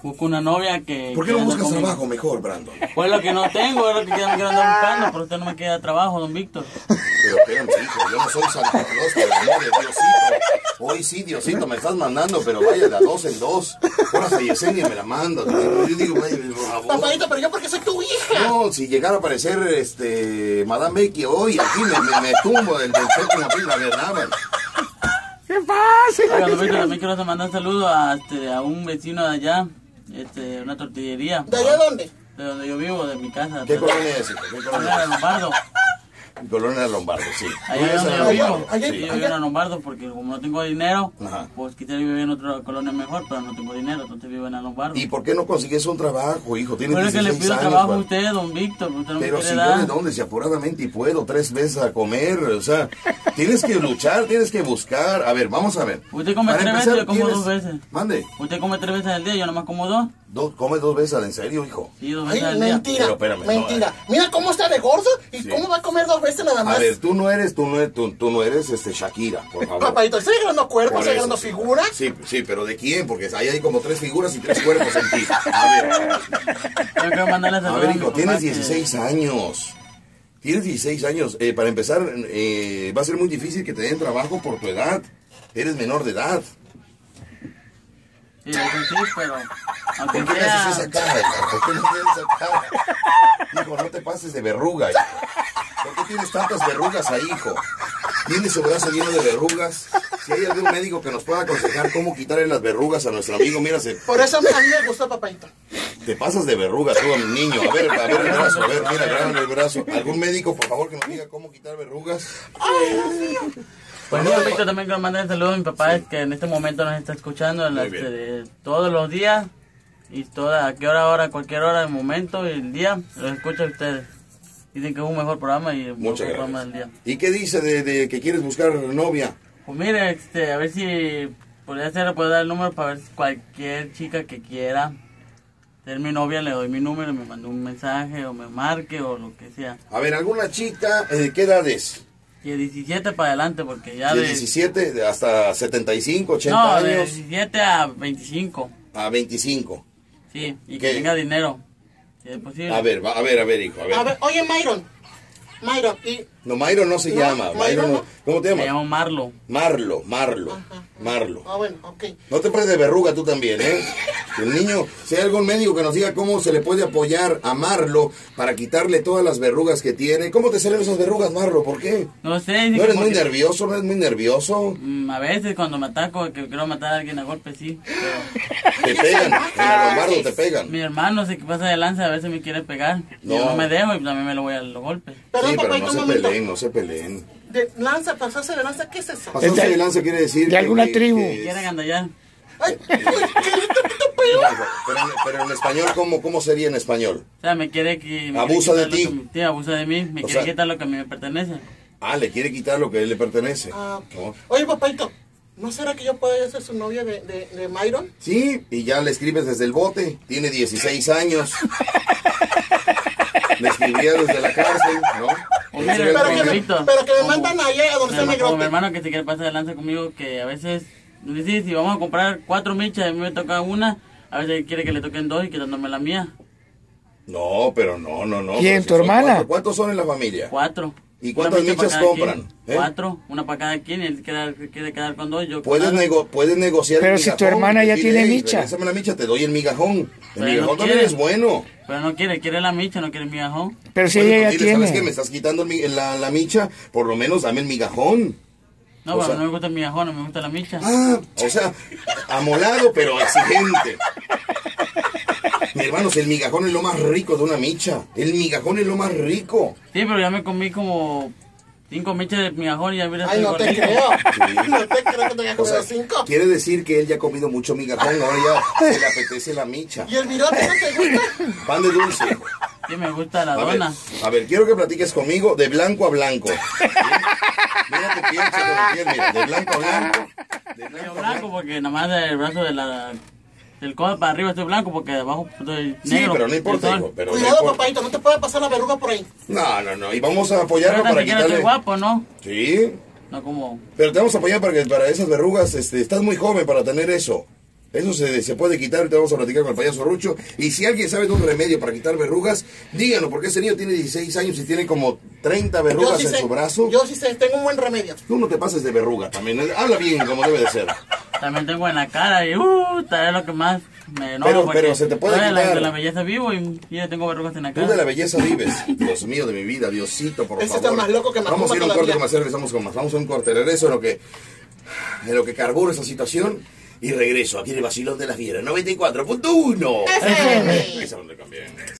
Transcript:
Busco una novia que... ¿Por qué no buscas trabajo mejor, Brandon? Pues lo que no tengo, es lo que me quiero andar buscando, pero usted no me queda trabajo, don Víctor. Pero espérame, hijo, yo no soy Santa Claus, pero no de Diosito. Hoy sí, Diosito, me estás mandando, pero vaya de a 2 en 2. Ahora a Yesenia me la manda. Yo digo, vaya, por favor. Papadito, pero yo porque soy tu hija. No, si llegara a aparecer Madame Becky hoy, aquí me tumbo del séptimo piso, la verdad, man. ¿Qué pasa? Oiga, don Víctor, también quiero mandar un saludo a un vecino de allá, una tortillería. ¿De allá dónde? De donde yo vivo, de mi casa. ¿Qué colonia es? ¿Qué Colonia de Lombardo. Colonia de Lombardo, sí. Allá es donde yo vivo. Allá- Sí, yo vivo en Lombardo porque como no tengo dinero, Ajá. pues quisiera vivir en otra colonia mejor, pero no tengo dinero, entonces vivo en Lombardo. ¿Y por qué no consigues un trabajo, hijo? Tienes Pero es que le 16 pido años, trabajo a man. usted, don Víctor, usted no Pero me si quiere yo dar. de dónde, si apuradamente y puedo 3 veces a comer, o sea, tienes que luchar, tienes que buscar. A ver, vamos a ver. Usted come Para 3 veces, empezar, yo como tienes- 2 veces. Mande, Usted come 3 veces al día, yo nomás como 2. come 2 veces, ¿en serio, hijo? Sí, 2 Ay, veces al día. mentira, Pero espérame, mentira. Mira cómo está de gordo y Sí. cómo va a comer 2 veces nada más. A ver, tú no eres Shakira, por favor. Papadito, estoy agarrando cuerpo, Por estoy eso, agarrando sí. figura. Sí, pero ¿de quién? Porque ahí hay como 3 figuras y 3 cuerpos en ti. A ver, Yo quiero mandarle a saludos ver, mi hijo, papá tienes que- 16 años. Tienes 16 años. Para empezar, va a ser muy difícil que te den trabajo por tu edad. Eres menor de edad. Sí, eso sí, pero aunque ¿Por qué le haces sea... esa cara, hijo? ¿Por qué no tienes esa cara? Hijo, no te pases de verruga, hijo. ¿Por qué tienes tantas verrugas ahí, hijo? ¿Tienes su brazo lleno de verrugas? Si hay algún médico que nos pueda aconsejar cómo quitarle las verrugas a nuestro amigo, mira, Por eso a mí me gusta, papadito. te pasas de verrugas tú, mi niño. A ver el brazo, a ver, mira, grábame el brazo. ¿Algún médico, por favor, que nos diga cómo quitar verrugas? Pues yo, Víctor, también quiero mandar un saludo a mi papá, que en este momento nos está escuchando Muy bien. todos los días, y a qué hora, cualquier hora, el momento y el día, los escucho a ustedes. Dicen que es un mejor programa y el mejor Muchas programa del gracias. día. ¿Y qué dice de que quieres buscar novia? Pues mire, a ver si podría ser, le puedo dar el número para ver si cualquier chica que quiera ser mi novia, le doy mi número, me manda un mensaje o me marque o lo que sea. A ver, ¿alguna chica de qué edad es? Y de 17 para adelante, porque ya ¿De 17 hasta 75, 80 No, de años? 17 a 25, A 25. sí, y ¿Qué? que tenga dinero, si es posible. A ver, hijo, a ver. A ver, oye, Myron, y No, Myron no se No, llama. Myron Myron no. ¿Cómo te Me llamas? llamo Marlo. Marlo. bueno, ok. No te pases de verruga tú también, ¿eh? El niño, si hay algún médico que nos diga cómo se le puede apoyar a Marlo para quitarle todas las verrugas que tiene. ¿Cómo te salen esas verrugas, Marlo? ¿Por qué? No sé, ¿No dice eres que muy porque- nervioso? ¿No eres muy nervioso? A veces cuando me ataco, que quiero matar a alguien a golpe, sí. Pero Te pegan, en el lombardo te pegan. mi hermano sé que pasa de lanza, a veces me quiere pegar. No. Yo no me dejo y también me lo voy a los golpes. Perdón, Sí, pero papadito, no un se momento. peleen, no se peleen. De lanza, pasarse de lanza, ¿qué es eso? Pasarse de lanza quiere decir... de alguna tribu. Quiere gandallar. Ay, ¿qué peor? Pero en español, ¿cómo sería en español? O sea, me quiere que... me Abusa quiere de quitar ti. lo que- Sí, abusa de mí. Me O quiere sea- quitar lo que a mí me pertenece. Ah, le quiere quitar lo que a él le pertenece. Ah, ok. ¿No? Oye, papadito, ¿no será que yo pueda ser su novia de Myron? Sí, y ya le escribes desde el bote. Tiene 16 años. Le escribía desde la cárcel, ¿no? O mira, Ese era el Pero que, problema. Víctor, pero que me como- mandan allá a donde está mi Como mi grote. hermano que se quiere pasar de lanza conmigo, que a veces, dice, si vamos a comprar 4 michas y a mí me toca una, a veces quiere que le toquen 2 y quitándome la mía. No, pero no. ¿Quién, pero si tu son hermana? ¿Cuántos son en la familia? 4. ¿Y cuántas michas compran? 4, una para cada quien, y él quiere quedar con 2, yo con Puedes, nada. puedes negociar Pero el si tu migajón, hermana ya decir, tiene "Hey, micha". regrésame la micha, te doy el migajón. El Pero migajón no también quiere. es bueno. Pero no quiere la micha, no quiere mi migajón. Pero si Bueno, ella pues ya dile, ¿sabes qué? Me tiene. estás quitando la micha, por lo menos dame el migajón. No, O pero sea- no me gusta el migajón, no me gusta la micha. Ah, o sea, amolado pero exigente. Mi hermano, si el migajón es lo más rico de una micha. El migajón es lo más rico. Sí, pero ya me comí como 5 michas de migajón y ya mira, Ay, estoy no te gordito. creo. No te creo que te hayas O sea, comido 5. quiere decir que él ya ha comido mucho migajón, ahora ya se le apetece la micha. ¿Y el virote no te gusta? Pan de dulce. Sí, me gusta la A ver, dona. quiero que platiques conmigo de blanco a blanco. ¿Sí? Mira tu piel, mira, de blanco a blanco. De Yo blanco a blanco blanco. porque nada más del brazo del codo para arriba estoy blanco porque de abajo estoy Sí, negro. pero no importa, El sol. hijo, pero no Cuidado, importa. papadito, no te puede pasar la verruga por ahí. No, y vamos a Pero apoyarlo tan para siquiera estoy quitarle... guapo, ¿no? Sí, No como... pero te vamos a apoyar para esas verrugas, estás muy joven para tener eso. Eso se puede quitar, ahorita vamos a platicar con el payaso Rucho. Y si alguien sabe de un remedio para quitar verrugas, díganlo, porque ese niño tiene 16 años y tiene como 30 verrugas en su brazo. Yo sí sé, tengo un buen remedio. Tú no te pases de verruga también, habla bien como debe de ser. También tengo en la cara y es lo que más me enoja. Pero se te puede quitar. De la belleza vivo y ya tengo verrugas en la Tú cara. de la belleza vives. Dios mío de mi vida, Diosito, por Ese favor. está más loco que Vamos a ir a un Macumba corte todavía. comercial, regresamos con más. Vamos a un corte, regreso en lo que carbura esta situación. Y regreso aquí en el Vacilón de la Fiera, 94.1 FM. Esa donde cambié.